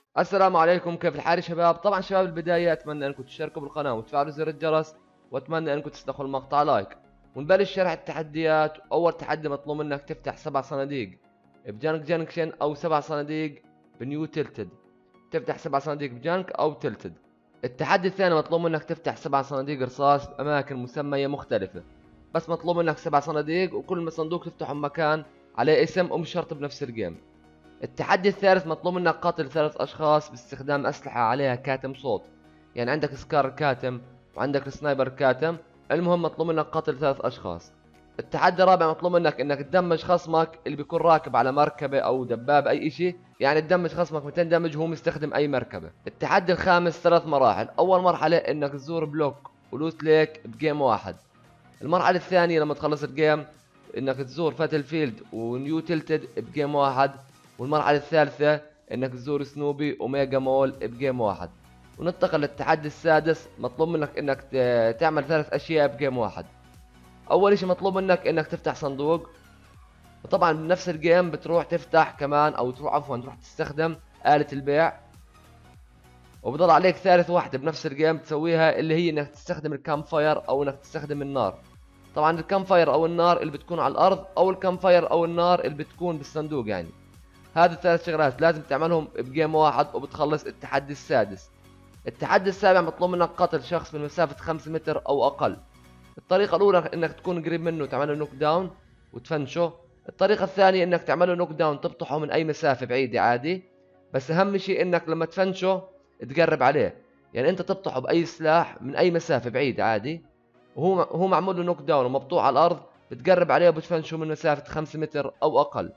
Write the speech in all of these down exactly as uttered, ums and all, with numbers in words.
السلام عليكم، كيف الحال يا شباب؟ طبعا شباب البداية أتمنى أنكم تشتركوا بالقناة وتفعلوا زر الجرس، وأتمنى أنكم تستخدموا المقطع لايك. ونبلش شرح التحديات. أول تحدي مطلوب منك تفتح سبع صناديق بجانك جنكشن أو سبع صناديق بنيو تلتد. تفتح سبع صناديق بجانك أو تلتد. التحدي الثاني مطلوب منك تفتح سبع صناديق رصاص بأماكن مسمية مختلفة، بس مطلوب منك سبع صناديق وكل صندوق تفتحه بمكان عليه اسم ومش شرط بنفس الجيم. التحدي الثالث مطلوب منك قتل ثلاث أشخاص باستخدام أسلحة عليها كاتم صوت، يعني عندك سكار كاتم وعندك سنايبر كاتم. المهم مطلوب منك قتل ثلاث أشخاص. التحدي الرابع مطلوب منك انك تدمج خصمك اللي بيكون راكب على مركبة او دباب اي اشي، يعني تدمج خصمك مئتين دمج وهو مستخدم اي مركبة. التحدي الخامس ثلاث مراحل. اول مرحلة انك تزور بلوك ولوت ليك بجيم واحد. المرحلة الثانية لما تخلص الجيم انك تزور فاتل فيلد ونيو تلتد بجيم واحد. والمرحلة الثالثة انك تزور سنوبي وميجا مول بجيم واحد. وننتقل للتحدي السادس. مطلوب منك انك تعمل ثلاث اشياء بجيم واحد. اول اشي مطلوب منك انك تفتح صندوق، وطبعا بنفس الجيم بتروح تفتح كمان او تروح عفوا تروح تستخدم آلة البيع. وبضل عليك ثالث واحدة بنفس الجيم تسويها، اللي هي انك تستخدم الكام فاير او انك تستخدم النار. طبعا الكام فاير او النار اللي بتكون على الارض، او الكام فاير او النار اللي بتكون بالصندوق. يعني هذه الثلاث شغلات لازم تعملهم بجيم واحد وبتخلص التحدي السادس. التحدي السابع مطلوب منك قتل شخص من مسافة خمسة متر او اقل. الطريقة الاولى انك تكون قريب منه وتعمله نوك داون وتفنشه. الطريقة الثانية انك تعمله نوك داون تبطحه من اي مسافة بعيدة عادي، بس اهم شيء انك لما تفنشه تقرب عليه، يعني انت تبطحه باي سلاح من اي مسافة بعيدة عادي، وهو هو معمول له نوك داون ومبطوع على الارض، بتقرب عليه وبتفنشه من مسافة خمسة متر او اقل.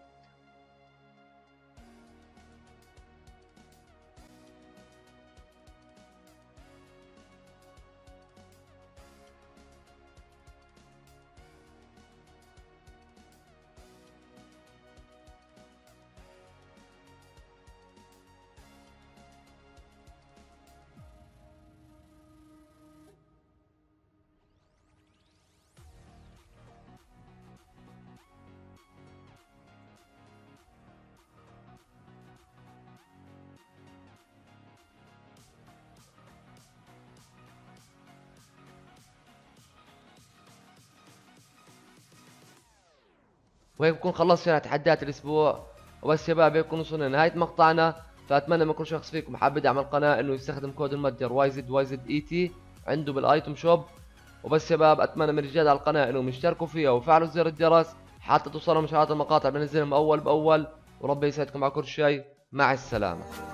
وهيك بكون خلصت شرح تحديات الاسبوع. وبس شباب هيك وصلنا لنهاية مقطعنا. فاتمنى من كل شخص فيكم حاب يدعم القناة انه يستخدم كود المتجر واي زد واي زد اي تي عنده بالايتم شوب. وبس شباب اتمنى من الرجال على القناة انهم يشتركوا فيها ويفعلوا زر الجرس حتى توصلهم اشعارات المقاطع بنزلهم اول باول. وربي يسعدكم على كل شيء. مع السلامة.